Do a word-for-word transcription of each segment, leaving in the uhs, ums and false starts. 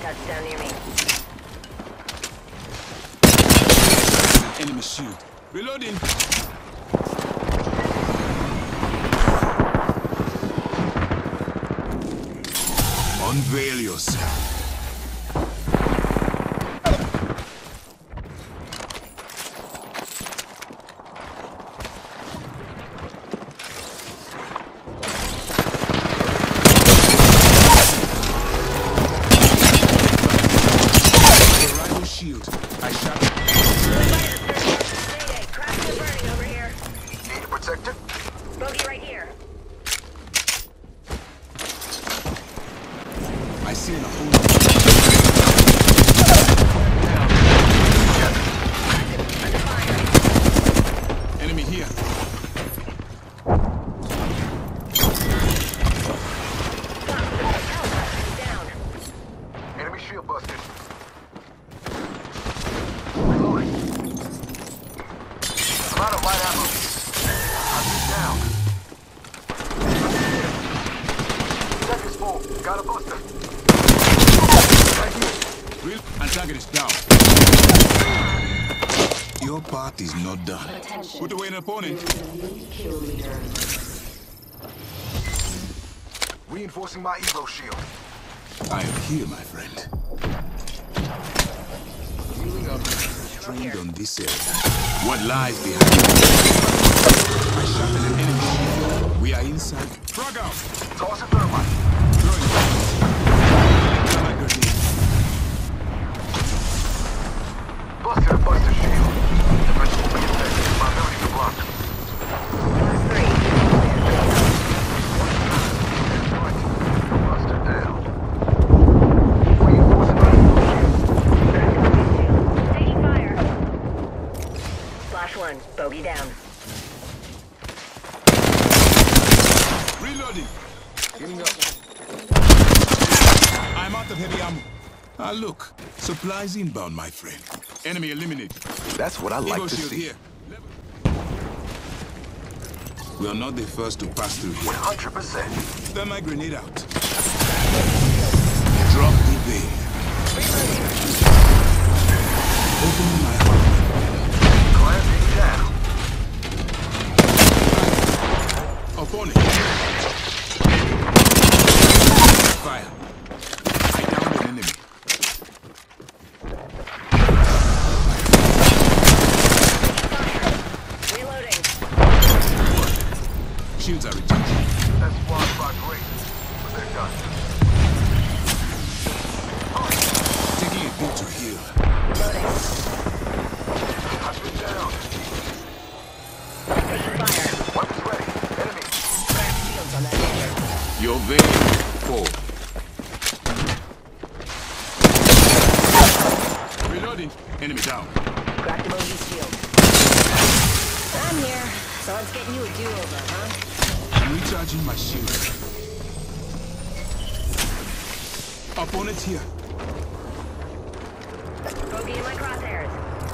touchdown near me. Enemy shield. Reloading. Unveil yourself. Shield. I shot it. Cracks are burning over here. Need to protect it? Bogey right here. I see in a hole. Enemy here. Down. Enemy shield busted. I'm out of light ammo. I'm down. Seconds full. Got a booster. Right here. Real antagonist down. Your part is not done. Attention. Put away an opponent. Kill leader. Reinforcing my Evo shield. I am here, my friend. Healing up. Trained on this area. What lies behind it? I shot at an enemy. We are inside. Frog out. Toss a thermite. Throwing thermite grenade. Busted a buster shield. Defense will be effective. My ability to block. Three. Buster down. Reinforcing my Evo shield. Taking fire. Flash one. Bogey down. Reloading. Getting up. I'm out of heavy ammo. Ah, look. Supplies inbound, my friend. Enemy eliminated. That's what I like Evo to shield see. here. We are not the first to pass through here. one hundred percent. Thermite grenade out. Drop the veil. Opening my heart. Clamping down. Opponent. Fire. I downed an enemy. Reloading. Shields are recharging. That's squad spot great. But they're done. Taking a bit to heal. Loading. I've been down. Taking fire. Weapons ready. Enemy. Crack shields on that laser. Your veil. Four. Reloading. Enemy down. Crack the bogey's shield. I'm here. So let's get you a do-over, huh? I'm recharging my shield. Opponent here. Bogey in my crosshairs.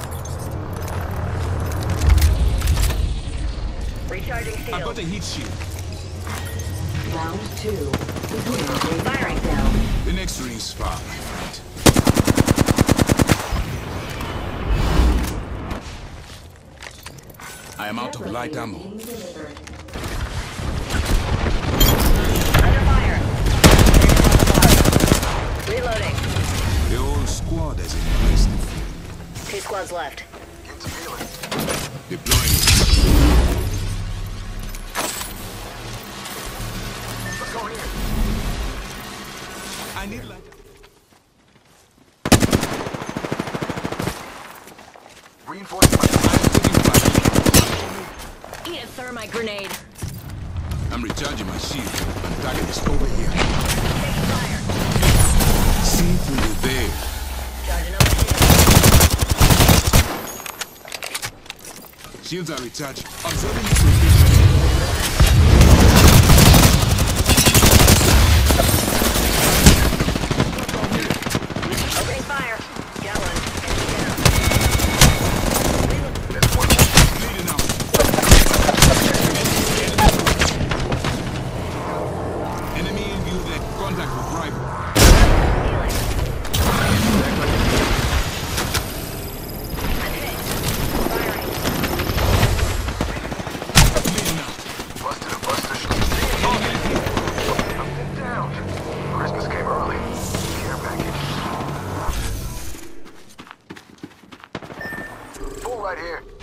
Recharging I've shield. got a heat shield. Round two. Firing now. The next ring's far, my friend. I am out of light ammo. Under fire. Reloading. The whole squad has embraced the field. Two squads left. Get to healing. Deploying. Let's go here. I need light. Reinforcing my I'm taking fire. Eat a thermite grenade. I'm recharging my shield. And target is over here. Taking fire. See through the veil. Charging up the shield. Shields are recharged. Observing its location. Opening fire. Got one. That's one. Leading out. Enemy in view. Contact with rifle. Healing. Tool right here.